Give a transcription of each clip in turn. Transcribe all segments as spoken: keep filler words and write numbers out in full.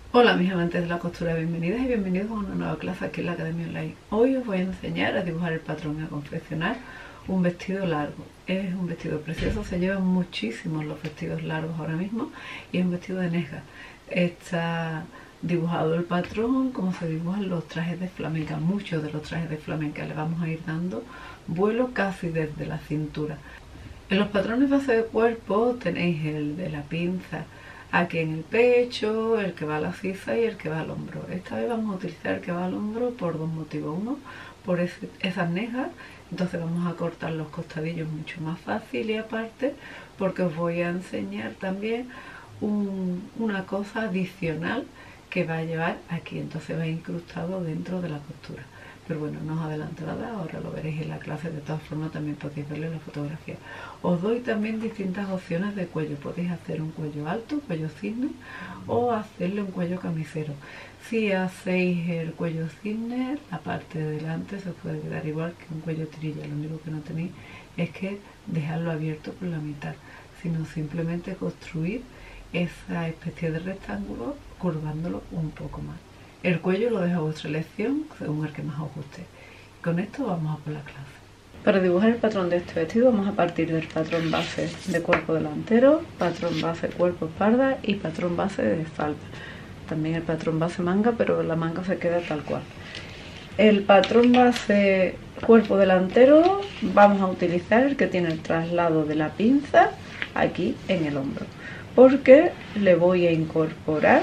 Hola mis amantes de la costura, bienvenidas y bienvenidos a una nueva clase aquí en la Academia Online. Hoy os voy a enseñar a dibujar el patrón y a confeccionar un vestido largo. Es un vestido precioso, se llevan muchísimos los vestidos largos ahora mismo y es un vestido de Nesga. Está dibujado el patrón como se dibujan los trajes de flamenca. Muchos de los trajes de flamenca le vamos a ir dando vuelo casi desde la cintura. En los patrones base de cuerpo tenéis el de la pinza aquí en el pecho, el que va a la sisa y el que va al hombro. Esta vez vamos a utilizar el que va al hombro por dos motivos. Uno, por ese, esas negas, entonces vamos a cortar los costadillos mucho más fácil, y aparte porque os voy a enseñar también un, una cosa adicional que va a llevar aquí, entonces va incrustado dentro de la costura. Pero bueno, no os adelanto nada, ahora lo veréis en la clase. De todas formas también podéis verlo en la fotografía. Os doy también distintas opciones de cuello. Podéis hacer un cuello alto, cuello cisne, o hacerle un cuello camisero. Si hacéis el cuello cisne, la parte de delante se os puede quedar igual que un cuello tirilla. Lo único que no tenéis es que dejarlo abierto por la mitad, sino simplemente construir esa especie de rectángulo curvándolo un poco más. El cuello lo dejo a vuestra elección, según el que más os guste. Con esto vamos a por la clase. Para dibujar el patrón de este vestido vamos a partir del patrón base de cuerpo delantero, patrón base cuerpo espalda y patrón base de espalda. También el patrón base manga, pero la manga se queda tal cual. El patrón base cuerpo delantero vamos a utilizar el que tiene el traslado de la pinza aquí en el hombro, porque le voy a incorporar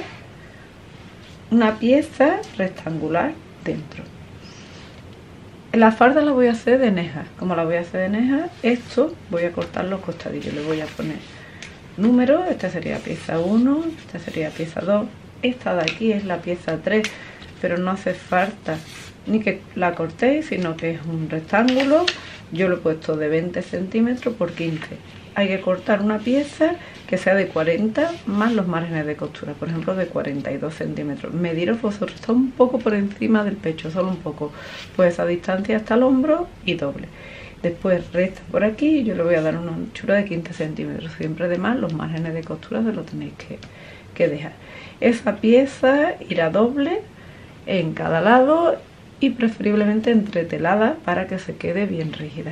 una pieza rectangular dentro. La farda la voy a hacer de Nesga. Como la voy a hacer de Nesga, esto voy a cortar los costadillos. Le voy a poner números. Esta sería pieza uno, esta sería pieza dos, esta de aquí es la pieza tres, pero no hace falta ni que la cortéis, sino que es un rectángulo. Yo lo he puesto de veinte centímetros por quince. Hay que cortar una pieza que sea de cuarenta más los márgenes de costura, por ejemplo de cuarenta y dos centímetros. Mediros vosotros, está un poco por encima del pecho, solo un poco, pues esa distancia hasta el hombro y doble. Después resta por aquí y yo le voy a dar una anchura de quince centímetros, siempre de más los márgenes de costura se lo tenéis que, que dejar. Esa pieza irá doble en cada lado y preferiblemente entretelada para que se quede bien rígida.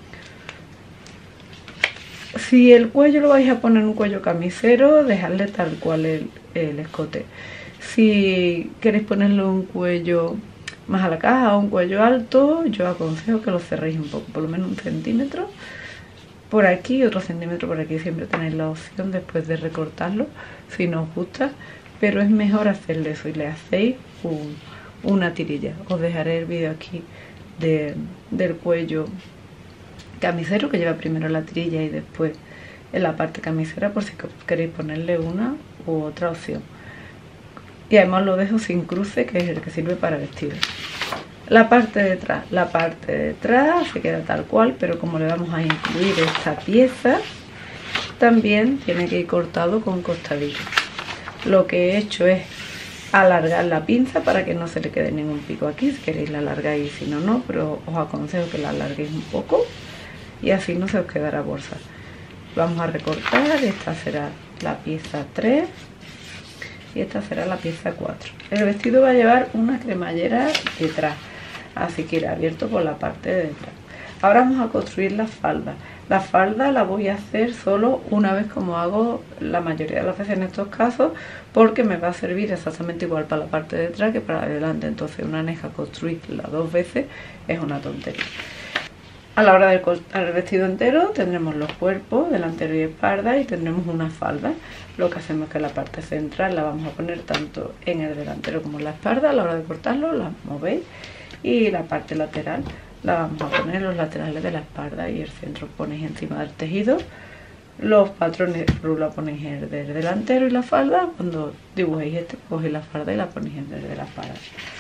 Si el cuello lo vais a poner un cuello camisero, dejadle tal cual el, el escote. Si queréis ponerle un cuello más a la caja o un cuello alto, yo aconsejo que lo cerréis un poco, por lo menos un centímetro por aquí, otro centímetro por aquí. Siempre tenéis la opción después de recortarlo si no os gusta, pero es mejor hacerle eso y le hacéis un, una tirilla. Os dejaré el vídeo aquí de, del cuello camisero, que lleva primero la tirilla y después en la parte camisera, por si queréis ponerle una u otra opción. Y además lo dejo sin cruce, que es el que sirve para vestir. La parte de atrás, la parte de atrás se queda tal cual, pero como le vamos a incluir esta pieza, también tiene que ir cortado con costadillo. Lo que he hecho es alargar la pinza para que no se le quede ningún pico aquí. Si queréis la alargáis, si no, no, pero os aconsejo que la alarguéis un poco y así no se os quedará bolsa. Vamos a recortar. Esta será la pieza tres y esta será la pieza cuatro. El vestido va a llevar una cremallera detrás, así que irá abierto por la parte de detrás. Ahora vamos a construir la falda. La falda la voy a hacer solo una vez, como hago la mayoría de las veces en estos casos, porque me va a servir exactamente igual para la parte de detrás que para adelante. Entonces una Nesga construirla dos veces es una tontería. A la hora de cortar el vestido entero tendremos los cuerpos, delantero y espalda, y tendremos una falda. Lo que hacemos es que la parte central la vamos a poner tanto en el delantero como en la espalda. A la hora de cortarlo la movéis y la parte lateral la vamos a poner en los laterales de la espalda y el centro ponéis encima del tejido. Los patrones lo ponéis en el del delantero y la falda. Cuando dibujéis este, cogéis la falda y la ponéis en el de la espalda.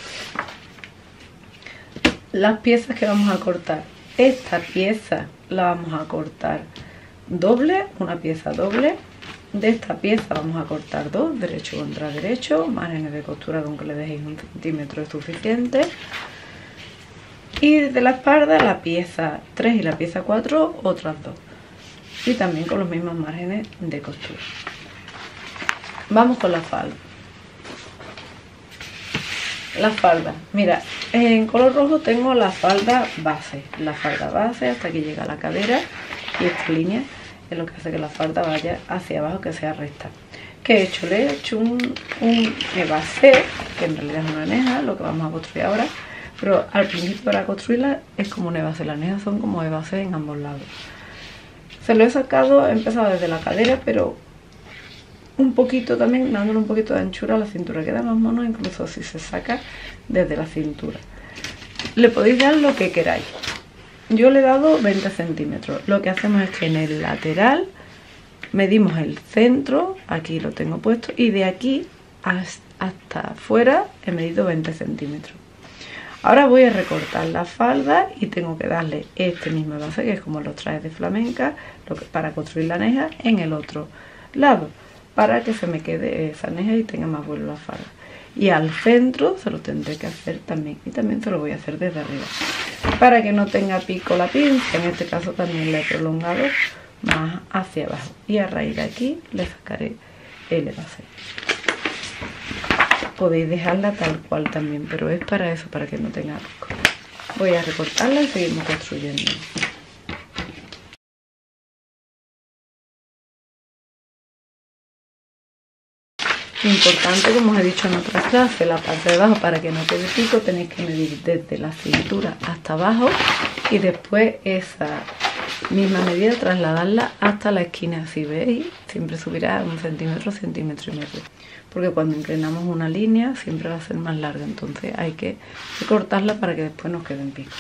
Las piezas que vamos a cortar. Esta pieza la vamos a cortar doble, una pieza doble. De esta pieza vamos a cortar dos, derecho contra derecho, márgenes de costura con que le dejéis un centímetro es suficiente. Y de la espalda la pieza tres y la pieza cuatro, otras dos. Y también con los mismos márgenes de costura. Vamos con la falda. La falda, mira, en color rojo tengo la falda base, la falda base hasta que llega a la cadera, y esta línea es lo que hace que la falda vaya hacia abajo, que sea recta. ¿Qué he hecho? Le he hecho un, un evasé, que en realidad es una aneja, lo que vamos a construir ahora, pero al principio para construirla es como un evasé, las anejas son como evasé en ambos lados. Se lo he sacado, he empezado desde la cadera, pero un poquito también, dándole un poquito de anchura a la cintura, queda más mono incluso si se saca desde la cintura. Le podéis dar lo que queráis. Yo le he dado veinte centímetros. Lo que hacemos es que en el lateral medimos el centro, aquí lo tengo puesto, y de aquí hasta afuera he medido veinte centímetros. Ahora voy a recortar la falda y tengo que darle este mismo base, que es como los trajes de flamenca, lo que, para construir la aneja en el otro lado, para que se me quede esa aneja y tenga más vuelo la falda. Y al centro se lo tendré que hacer también, y también se lo voy a hacer desde arriba, para que no tenga pico la pinza. En este caso también la he prolongado más hacia abajo, y a raíz de aquí le sacaré el base. Podéis dejarla tal cual también, pero es para eso, para que no tenga pico. Voy a recortarla y seguimos construyendo. Importante, como os he dicho en otras clases, la parte de abajo, para que no quede pico, tenéis que medir desde la cintura hasta abajo y después esa misma medida trasladarla hasta la esquina. Si veis, siempre subirá un centímetro, centímetro y medio, porque cuando inclinamos una línea siempre va a ser más larga, entonces hay que cortarla para que después nos quede en pico.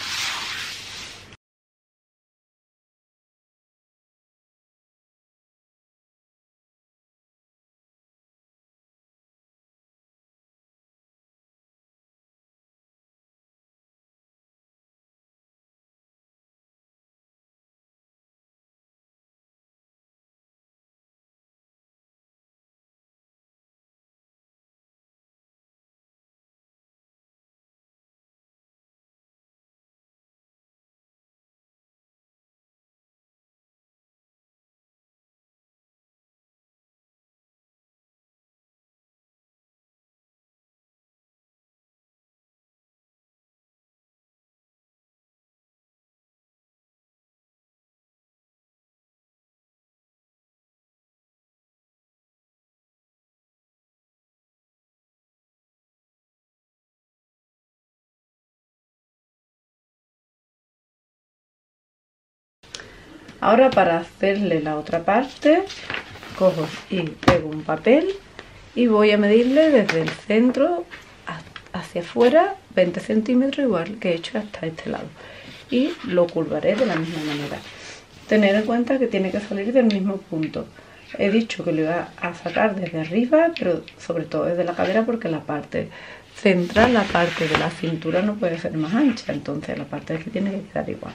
Ahora, para hacerle la otra parte, cojo y pego un papel y voy a medirle desde el centro hacia afuera veinte centímetros, igual que he hecho hasta este lado, y lo curvaré de la misma manera. Tener en cuenta que tiene que salir del mismo punto. He dicho que lo iba a sacar desde arriba, pero sobre todo desde la cadera, porque la parte central, la parte de la cintura, no puede ser más ancha, entonces la parte de aquí tiene que quedar igual.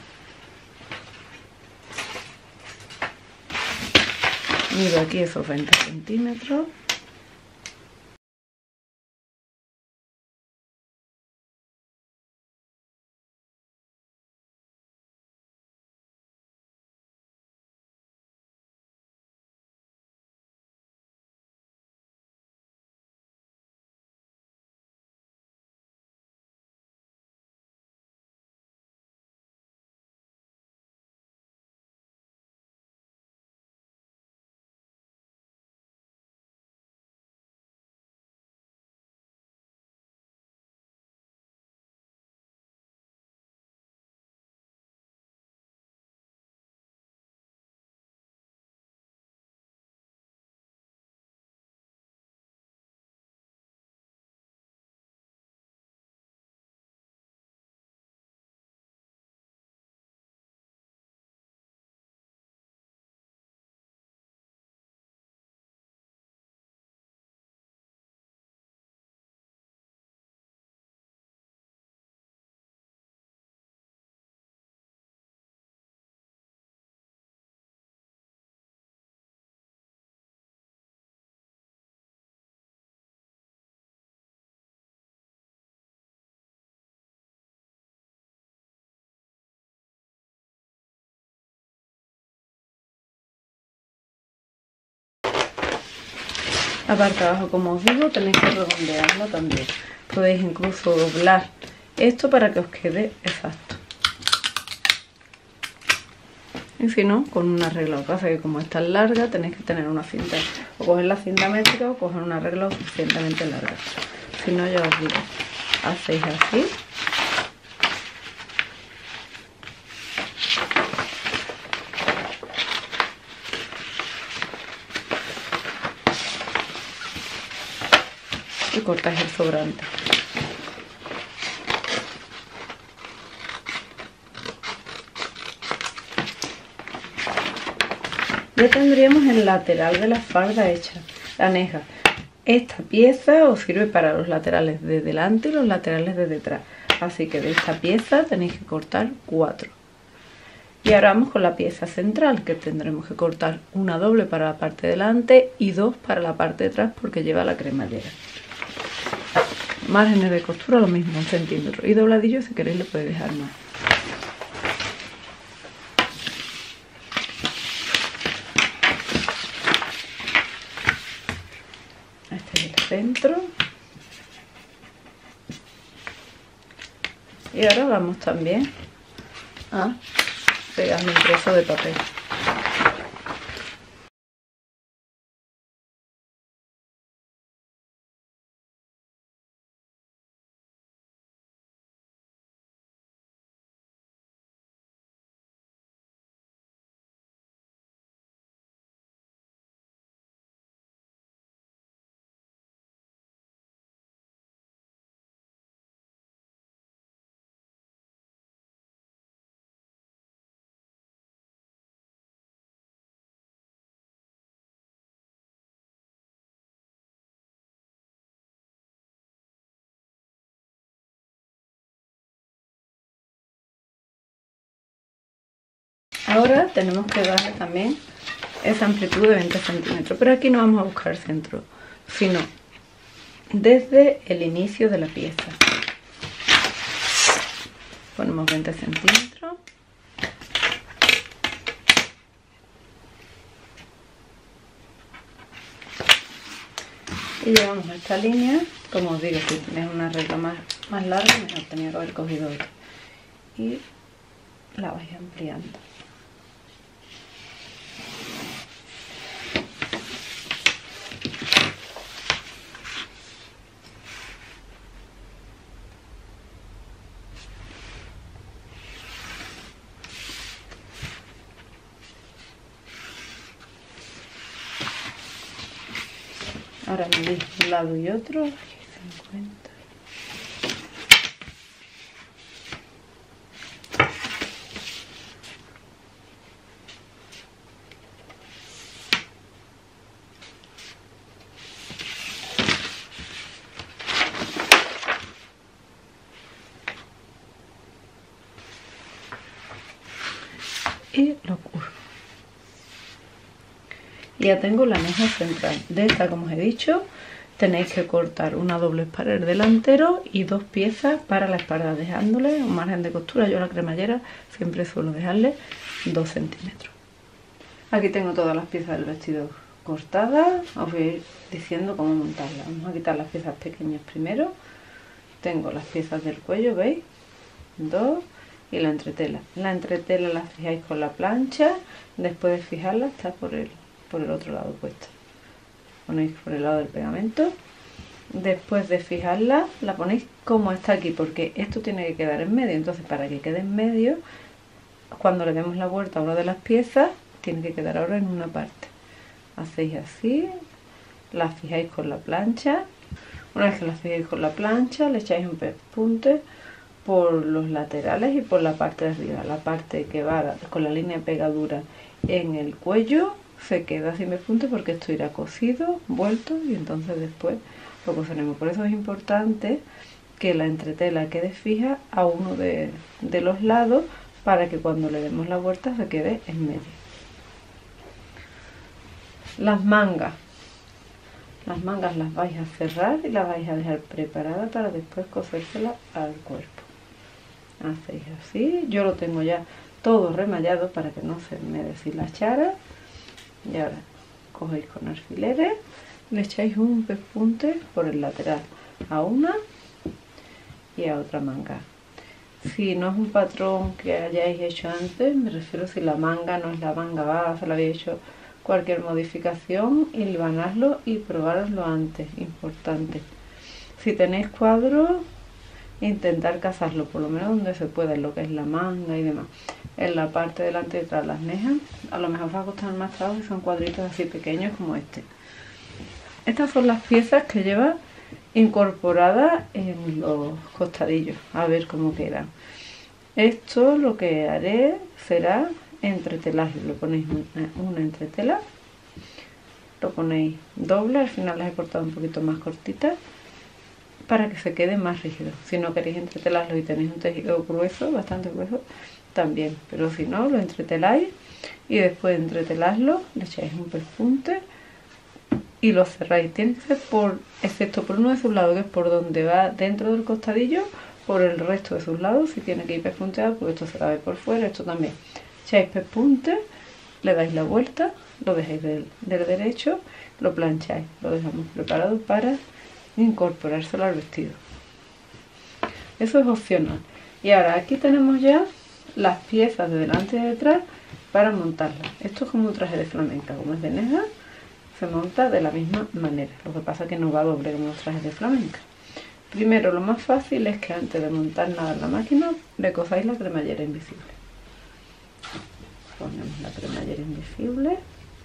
Mido aquí esos veinte centímetros. La parte de abajo, como os digo, tenéis que redondearla también. Podéis incluso doblar esto para que os quede exacto. Y si no, con una regla. Lo que pasa es que como es tan larga, tenéis que tener una cinta, o coger la cinta métrica o coger una regla suficientemente larga. Si no, ya os digo, hacéis así. Y cortáis el sobrante. Ya tendríamos el lateral de la farda hecha, la aneja. Esta pieza os sirve para los laterales de delante y los laterales de detrás. Así que de esta pieza tenéis que cortar cuatro. Y ahora vamos con la pieza central, que tendremos que cortar una doble para la parte de delante y dos para la parte de atrás porque lleva la cremallera. Márgenes de costura lo mismo, un centímetro. Y dobladillo si queréis le podéis dejar más. Este es el centro. Y ahora vamos también a pegar un trozo de papel. Ahora tenemos que darle también esa amplitud de veinte centímetros, pero aquí no vamos a buscar el centro, sino desde el inicio de la pieza. Ponemos veinte centímetros. Y llevamos esta línea, como os digo, si tenéis una regla más, más larga, mejor tenía que haber cogido otra. Y la vais ampliando. Ahora medís un lado y otro, cincuenta. Y lo curvo. Y ya tengo la aneja central. De esta, como os he dicho, tenéis que cortar una doblez para el delantero y dos piezas para la espalda, dejándole un margen de costura. Yo a la cremallera siempre suelo dejarle dos centímetros. Aquí tengo todas las piezas del vestido cortadas. Os voy a ir diciendo cómo montarlas. Vamos a quitar las piezas pequeñas primero. Tengo las piezas del cuello, ¿veis? Dos. Y la entretela. La entretela la fijáis con la plancha. Después de fijarla está por el, por el otro lado puesta. Ponéis por el lado del pegamento. Después de fijarla la ponéis como está aquí, porque esto tiene que quedar en medio. Entonces, para que quede en medio, cuando le demos la vuelta a una de las piezas, tiene que quedar ahora en una parte. Hacéis así, la fijáis con la plancha. Una vez que la fijáis con la plancha, le echáis un pespunte por los laterales y por la parte de arriba. La parte que va con la línea de pegadura en el cuello se queda sin pespunte porque esto irá cosido, vuelto, y entonces después lo coseremos. Por eso es importante que la entretela quede fija a uno de, de los lados, para que cuando le demos la vuelta se quede en medio. Las mangas. Las mangas las vais a cerrar y las vais a dejar preparadas para después cosérselas al cuerpo. Hacéis así. Yo lo tengo ya todo remallado para que no se me deshilachara. Y ahora cogéis con alfileres, le echáis un pespunte por el lateral a una y a otra manga. Si no es un patrón que hayáis hecho antes, me refiero si la manga no es la manga base, la habéis hecho cualquier modificación, hilvanadlo y probároslo antes, importante. Si tenéis cuadros, intentar cazarlo por lo menos donde se pueda, en lo que es la manga y demás. En la parte delante y detrás las nejas, a lo mejor os va a costar más trabajo si son cuadritos así pequeños como este. Estas son las piezas que lleva incorporadas en los costadillos, a ver cómo quedan. Esto lo que haré será entretelarlo, lo ponéis una entretela, lo ponéis doble, al final las he cortado un poquito más cortitas para que se quede más rígido. Si no queréis entretelarlo y tenéis un tejido grueso, bastante grueso, también, pero si no, lo entreteláis y después de entretelarlo le echáis un pespunte y lo cerráis. Tiene que ser por, excepto por uno de sus lados, que es por donde va dentro del costadillo, por el resto de sus lados, si tiene que ir pespunteado, porque esto se va a ver por fuera, esto también. Echáis pespunte, le dais la vuelta, lo dejáis del, del derecho, lo plancháis, lo dejamos preparado para incorporárselo al vestido. Eso es opcional. Y ahora aquí tenemos ya las piezas de delante y de detrás para montarlas. Esto es como un traje de flamenca, como es de neja, se monta de la misma manera. Lo que pasa es que no va doble como los trajes de flamenca. Primero, lo más fácil es que antes de montar nada en la máquina, le cosáis la cremallera invisible. Ponemos la cremallera invisible.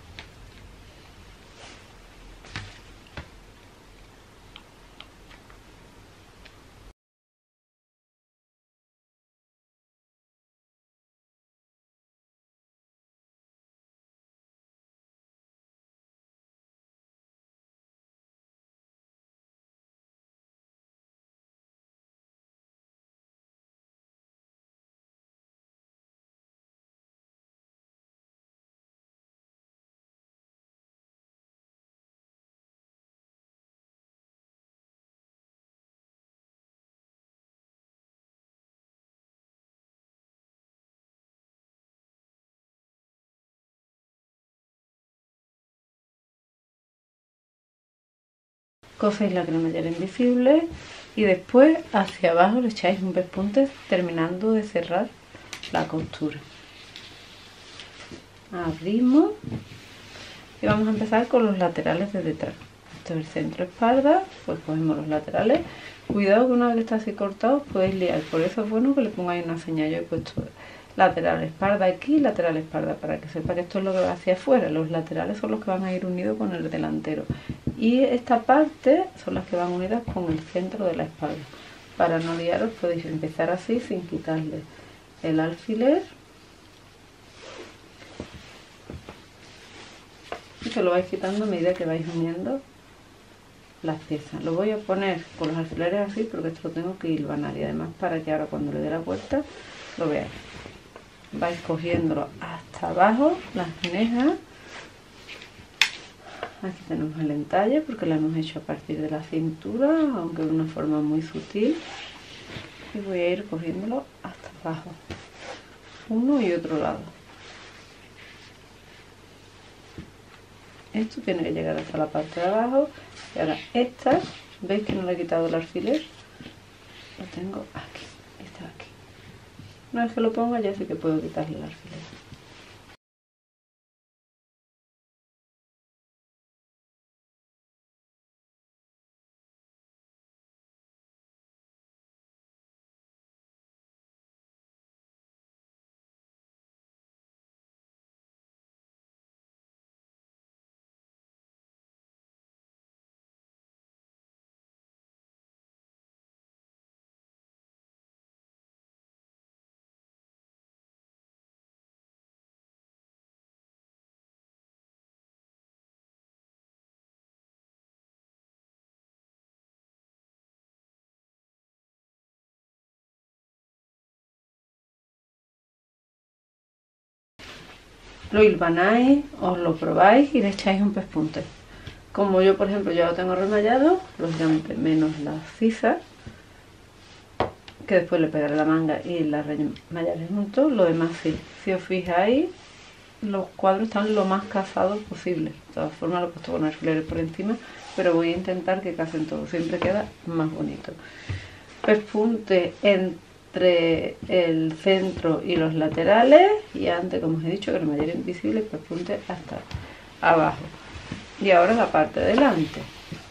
Coséis la cremallera invisible y después hacia abajo le echáis un pespunte terminando de cerrar la costura. Abrimos y vamos a empezar con los laterales de detrás. Esto es el centro espalda, pues cogemos los laterales. Cuidado que una vez que está así cortado podéis liar, por eso es bueno que le pongáis una señal. Yo he puesto lateral espalda aquí y lateral espalda para que sepa que esto es lo que va hacia afuera. Los laterales son los que van a ir unidos con el delantero y esta parte son las que van unidas con el centro de la espalda. Para no liaros podéis empezar así sin quitarle el alfiler y se lo vais quitando a medida que vais uniendo las piezas. Lo voy a poner con los alfileres así porque esto lo tengo que hilvanar y además para que ahora cuando le dé la vuelta lo veáis. Vais cogiéndolo hasta abajo, las nejas. Aquí tenemos el entalle porque lo hemos hecho a partir de la cintura, aunque de una forma muy sutil. Y voy a ir cogiéndolo hasta abajo, uno y otro lado. Esto tiene que llegar hasta la parte de abajo. Y ahora esta, ¿veis que no le he quitado el alfiler? Lo tengo aquí, está aquí. Una vez que lo ponga ya sé que puedo quitarle el alfiler. Lo hilvanáis, os lo probáis y le echáis un pespunte. Como yo, por ejemplo, ya lo tengo remallado, lógicamente menos las sisas, que después le pegaré la manga y la remallaré juntos. Lo demás sí. Si os fijáis, los cuadros están lo más casados posible. De todas formas lo he puesto con alfileres por encima, pero voy a intentar que casen todo. Siempre queda más bonito. pespunte entre el centro y los laterales, y antes, como os he dicho, cremallera invisible y pespunte hasta abajo. Y ahora la parte de delante.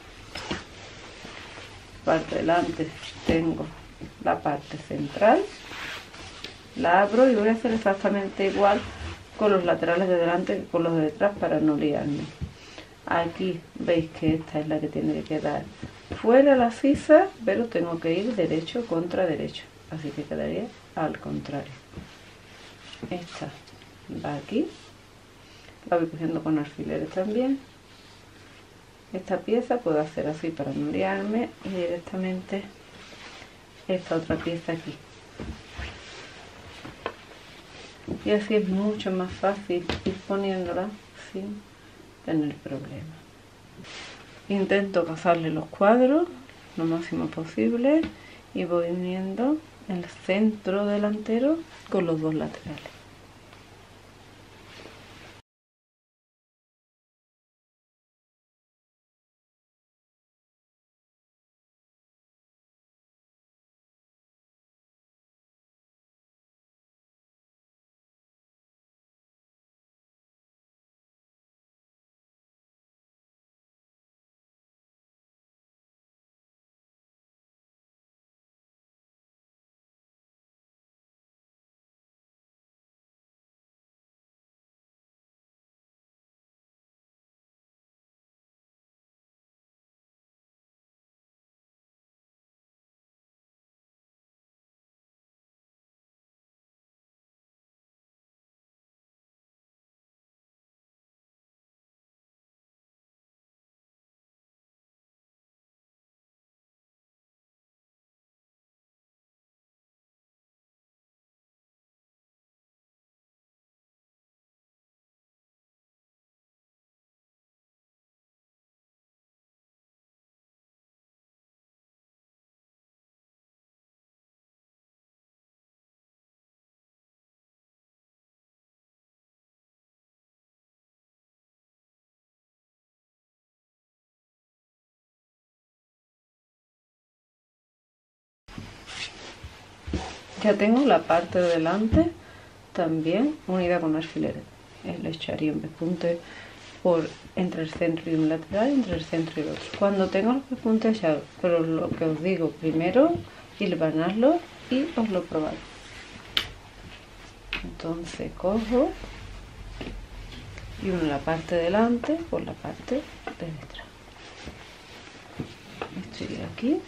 Parte de delante tengo la parte central, la abro y voy a hacer exactamente igual con los laterales de delante que con los de detrás para no liarme. Aquí veis que esta es la que tiene que quedar fuera la sisa, pero tengo que ir derecho contra derecho, así que quedaría al contrario. Esta va aquí, la voy cogiendo con alfileres también. Esta pieza puedo hacer así para no liarme y directamente esta otra pieza aquí. Y así es mucho más fácil ir poniéndola sin tener problemas. Intento cazarle los cuadros lo máximo posible y voy uniendo el centro delantero con los dos laterales. Ya tengo la parte de delante también unida con alfileres. Le echaría un pespunte por entre el centro y un lateral, entre el centro y el otro. Cuando tengo los pespuntes echados, pero lo que os digo, primero hilvanarlo y os lo probáis. Entonces cojo y uno la parte de delante por la parte de detrás. Esto iría aquí.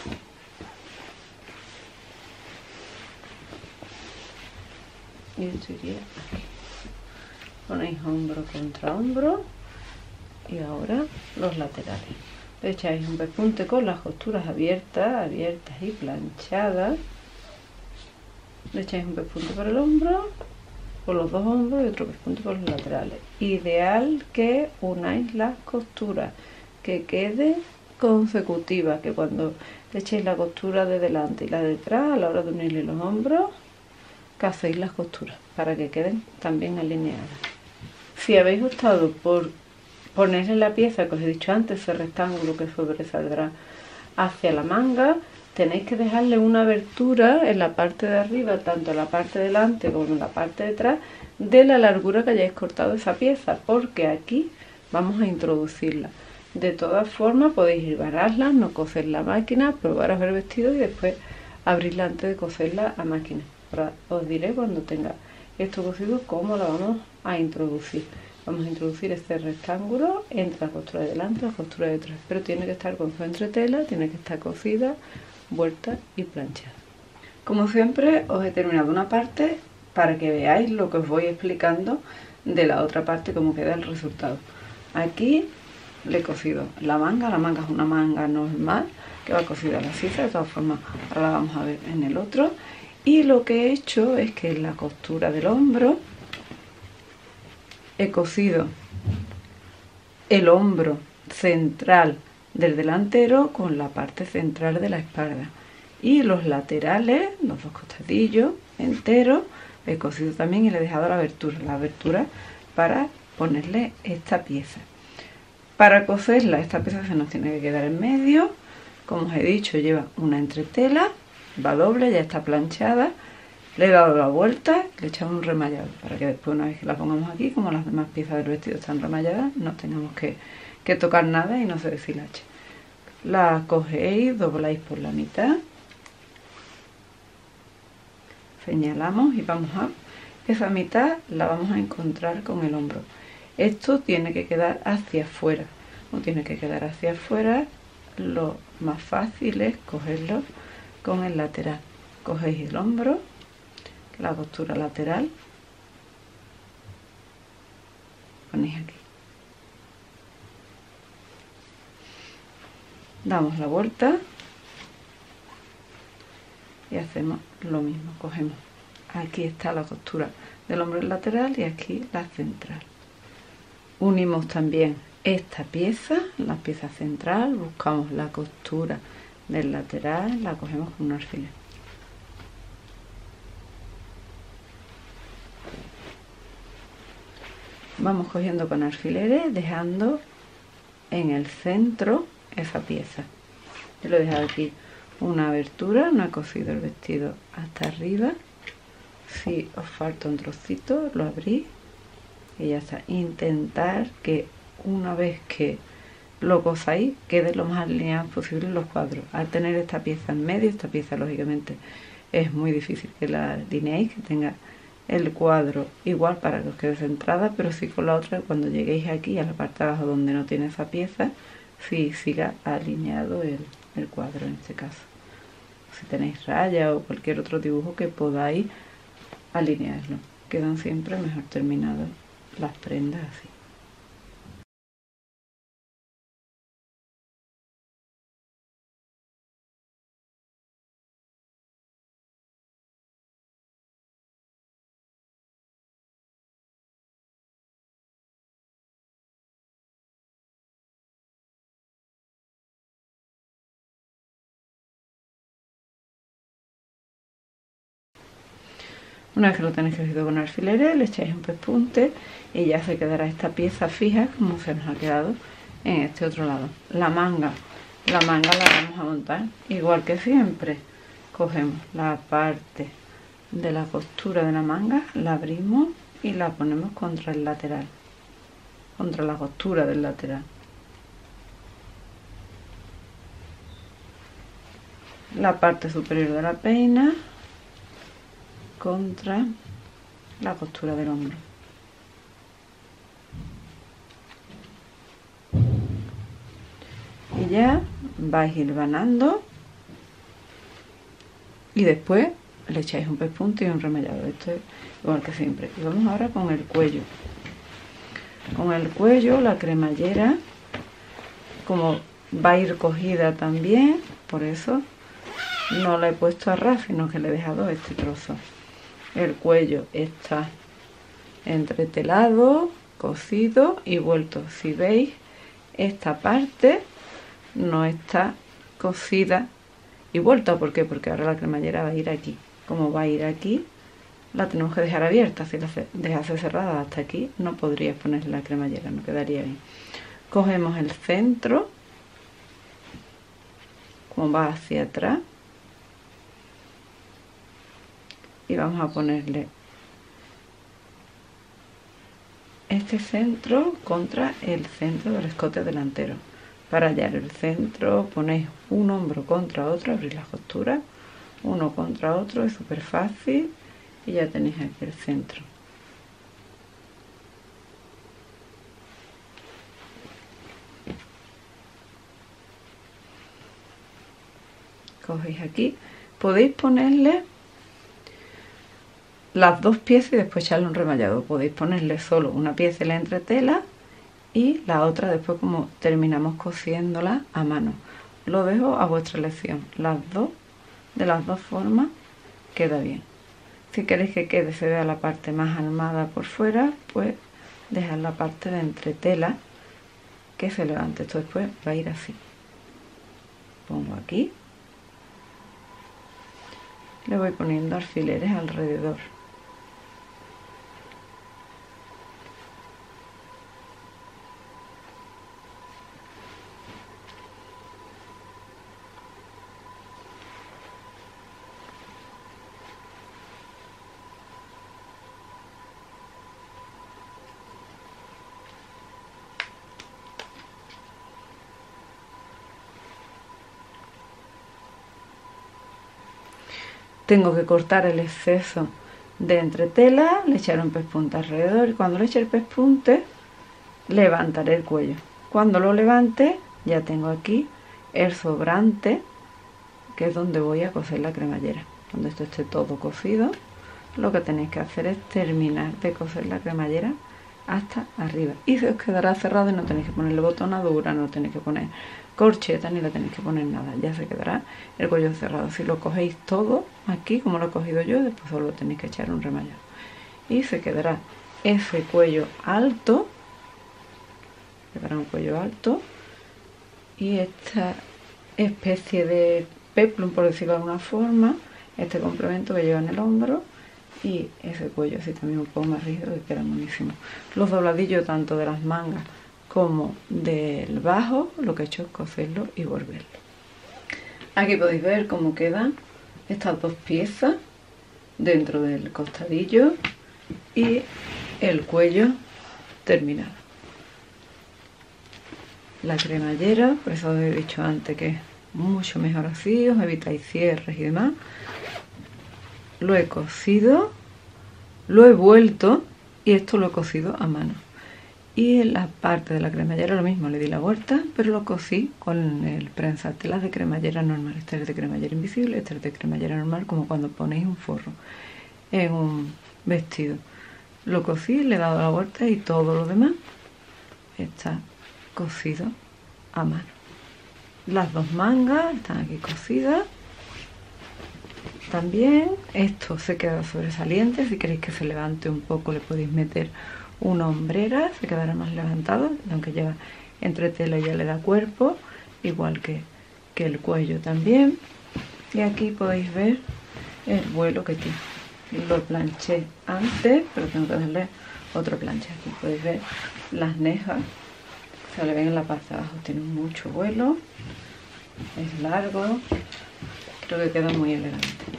Y esto iría aquí. Ponéis hombro contra hombro y ahora los laterales. Le echáis un pespunte con las costuras abiertas, abiertas y planchadas. Le echáis un pespunte por el hombro, por los dos hombros y otro pespunte por los laterales. Ideal que unáis las costuras, que quede consecutiva, que cuando le echéis la costura de delante y la de detrás, a la hora de unirle los hombros, que hacéis las costuras para que queden también alineadas. Si habéis optado por ponerle la pieza que os he dicho antes, ese rectángulo que sobresaldrá hacia la manga, tenéis que dejarle una abertura en la parte de arriba, tanto en la parte de delante como en la parte de atrás, de la largura que hayáis cortado esa pieza, porque aquí vamos a introducirla. De todas formas podéis hilvanarla, no coser la máquina, probar a ver vestido y después abrirla antes de coserla a máquina. Ahora os diré cuando tenga esto cosido cómo la vamos a introducir. Vamos a introducir este rectángulo entre la costura de delante y la costura de detrás, pero tiene que estar con su entretela, tiene que estar cosida, vuelta y planchada. Como siempre os he terminado una parte para que veáis lo que os voy explicando de la otra parte, cómo queda el resultado. Aquí le he cosido la manga, la manga es una manga normal que va cosida a la sisa, de todas formas ahora la vamos a ver en el otro. Y lo que he hecho es que en la costura del hombro he cosido el hombro central del delantero con la parte central de la espalda. Y los laterales, los dos costadillos enteros, he cosido también y le he dejado la abertura, la abertura para ponerle esta pieza. Para coserla, esta pieza se nos tiene que quedar en medio. Como os he dicho, lleva una entretela, va doble, ya está planchada. Le he dado la vuelta, le he echado un remallado para que después, una vez que la pongamos aquí, como las demás piezas del vestido están remalladas, no tengamos que, que tocar nada y no se deshilache. La cogéis, dobláis por la mitad, señalamos y vamos a... Esa mitad la vamos a encontrar con el hombro. Esto tiene que quedar hacia afuera. Como tiene que quedar hacia afuera, lo más fácil es cogerlo con el lateral. Cogéis el hombro, la costura lateral, ponéis aquí. Damos la vuelta y hacemos lo mismo. Cogemos, aquí está la costura del hombro lateral y aquí la central. Unimos también esta pieza, la pieza central, buscamos la costura del lateral, la cogemos con un alfiler. Vamos cogiendo con alfileres, dejando en el centro esa pieza. Yo le he dejado aquí una abertura, no he cosido el vestido hasta arriba. Si os falta un trocito, lo abrís y ya está. Intentar que una vez que lo cosáis quede lo más alineado posible los cuadros. Al tener esta pieza en medio, esta pieza lógicamente es muy difícil que la alineéis, que tenga el cuadro igual para que os quede centrada, pero sí con la otra, cuando lleguéis aquí a la parte de abajo donde no tiene esa pieza, sí siga alineado el, el cuadro en este caso. Si tenéis raya o cualquier otro dibujo que podáis alinearlo, quedan siempre mejor terminadas las prendas así. Una vez que lo tenéis cogido con alfileres, le echáis un pespunte y ya se quedará esta pieza fija como se nos ha quedado en este otro lado. La manga, la manga la vamos a montar igual que siempre. Cogemos la parte de la costura de la manga, la abrimos y la ponemos contra el lateral, contra la costura del lateral. La parte superior de la peina contra la costura del hombro. Y ya vais hilvanando y después le echáis un pespunte y un remellado. Esto es igual que siempre. Y vamos ahora con el cuello. Con el cuello, la cremallera, como va a ir cogida también, por eso no la he puesto a ras, sino que le he dejado este trozo. El cuello está entretelado, cosido y vuelto. Si veis, esta parte no está cosida y vuelta. ¿Por qué? Porque ahora la cremallera va a ir aquí. Como va a ir aquí, la tenemos que dejar abierta. Si la dejase cerrada hasta aquí, no podrías poner la cremallera, no quedaría bien. Cogemos el centro, como va hacia atrás, y vamos a ponerle este centro contra el centro del escote delantero. Para hallar el centro ponéis un hombro contra otro, abrís las costuras, uno contra otro, es súper fácil y ya tenéis aquí el centro. Cogéis aquí, podéis ponerle las dos piezas y después echarle un remallado. Podéis ponerle solo una pieza en la entretela y la otra después, como terminamos cosiéndola a mano. Lo dejo a vuestra elección. Las dos, de las dos formas, queda bien. Si queréis que quede, se vea la parte más armada por fuera, pues dejad la parte de entretela que se levante. Esto después va a ir así. Pongo aquí. Le voy poniendo alfileres alrededor. tengo que cortar el exceso de entretela, le echaré un pespunte alrededor y cuando le eche el pespunte levantaré el cuello. Cuando lo levante ya tengo aquí el sobrante, que es donde voy a coser la cremallera. Cuando esto esté todo cosido, lo que tenéis que hacer es terminar de coser la cremallera hasta arriba y se os quedará cerrado y no tenéis que ponerle botonadura, no tenéis que poner corcheta ni le tenéis que poner nada, ya se quedará el cuello cerrado. Si lo cogéis todo aquí como lo he cogido yo, después solo tenéis que echar un remallado y se quedará ese cuello alto, quedará un cuello alto y esta especie de peplum, por decirlo de alguna forma, este complemento que lleva en el hombro y ese cuello así también un poco más rígido que queda buenísimo. Los dobladillos tanto de las mangas como del bajo, lo que he hecho es coserlo y volverlo. Aquí podéis ver cómo quedan estas dos piezas dentro del costadillo y el cuello terminado. La cremallera, por eso os he dicho antes que es mucho mejor así, os evitáis cierres y demás. Lo he cosido, lo he vuelto y esto lo he cosido a mano. Y en la parte de la cremallera lo mismo, le di la vuelta, pero lo cosí con el prensatelas de cremallera normal. Este es de cremallera invisible, este es de cremallera normal, como cuando ponéis un forro en un vestido. Lo cosí, le he dado la vuelta y todo lo demás está cosido a mano. Las dos mangas están aquí cosidas. También esto se queda sobresaliente, si queréis que se levante un poco le podéis meter una hombrera, se quedará más levantado, aunque lleva entretela y ya le da cuerpo, igual que, que el cuello también. Y aquí podéis ver el vuelo que tiene. Lo planché antes, pero tengo que darle otro planche. Aquí podéis ver las nejas, se le ven en la parte de abajo, tiene mucho vuelo, es largo, creo que queda muy elegante.